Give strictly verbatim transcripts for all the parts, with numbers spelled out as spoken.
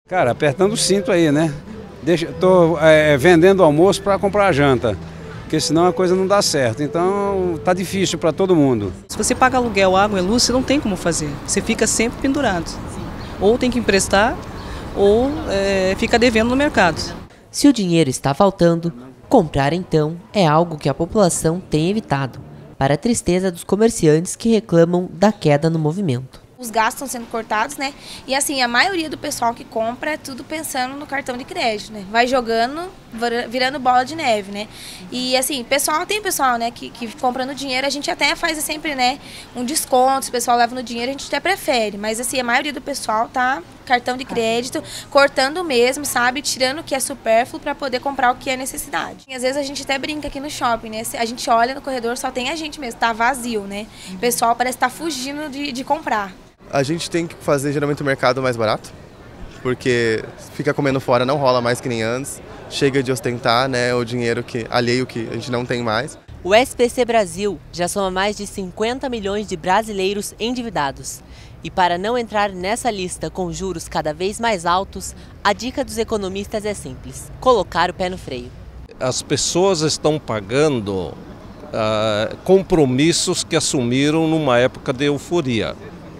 Cara, apertando o cinto aí, né? Deixa, tô é, vendendo almoço para comprar janta, porque senão a coisa não dá certo. Então tá difícil para todo mundo. Se você paga aluguel, água e luz, você não tem como fazer. Você fica sempre pendurado. Ou tem que emprestar, ou é, fica devendo no mercado. Se o dinheiro está faltando, comprar então é algo que a população tem evitado, para a tristeza dos comerciantes que reclamam da queda no movimento. Os gastos estão sendo cortados, né? E assim, a maioria do pessoal que compra é tudo pensando no cartão de crédito, né? Vai jogando, virando bola de neve, né? E assim, pessoal, tem pessoal, né, que, que compra no dinheiro, a gente até faz sempre, né, um desconto, se o pessoal leva no dinheiro, a gente até prefere. Mas assim, a maioria do pessoal tá cartão de crédito, cortando mesmo, sabe? Tirando o que é supérfluo para poder comprar o que é necessidade. E às vezes a gente até brinca aqui no shopping, né? A gente olha no corredor, só tem a gente mesmo, tá vazio, né? O pessoal parece estar tá fugindo de, de comprar. A gente tem que fazer geralmente o mercado mais barato, porque fica comendo fora não rola mais que nem antes, chega de ostentar, né, o dinheiro que, alheio que a gente não tem mais. O S P C Brasil já soma mais de cinquenta milhões de brasileiros endividados. E para não entrar nessa lista com juros cada vez mais altos, a dica dos economistas é simples: colocar o pé no freio. As pessoas estão pagando uh, compromissos que assumiram numa época de euforia.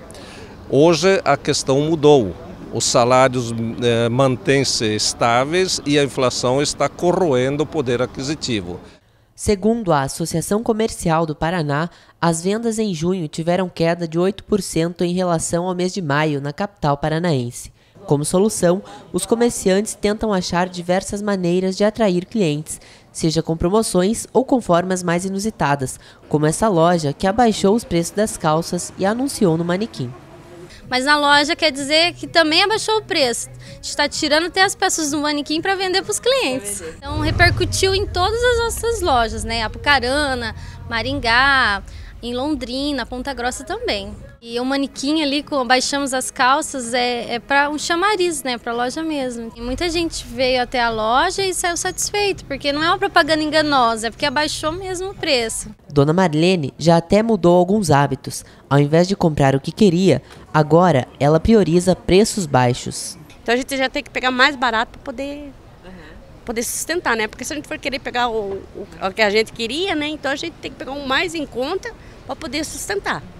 Hoje a questão mudou, os salários eh, mantêm-se estáveis e a inflação está corroendo o poder aquisitivo. Segundo a Associação Comercial do Paraná, as vendas em junho tiveram queda de oito por cento em relação ao mês de maio na capital paranaense. Como solução, os comerciantes tentam achar diversas maneiras de atrair clientes, seja com promoções ou com formas mais inusitadas, como essa loja que abaixou os preços das calças e anunciou no manequim. Mas na loja quer dizer que também abaixou o preço. A gente está tirando até as peças do manequim para vender para os clientes. Então repercutiu em todas as nossas lojas, né? Apucarana, Maringá, em Londrina, Ponta Grossa também. E o manequim ali, com baixamos as calças, é, é para um chamariz, né? Para a loja mesmo. E muita gente veio até a loja e saiu satisfeito, porque não é uma propaganda enganosa, é porque abaixou mesmo o preço. Dona Marlene já até mudou alguns hábitos. Ao invés de comprar o que queria, agora ela prioriza preços baixos. Então a gente já tem que pegar mais barato para poder, poder sustentar, né? Porque se a gente for querer pegar o, o, o que a gente queria, né? Então a gente tem que pegar o mais em conta para poder sustentar.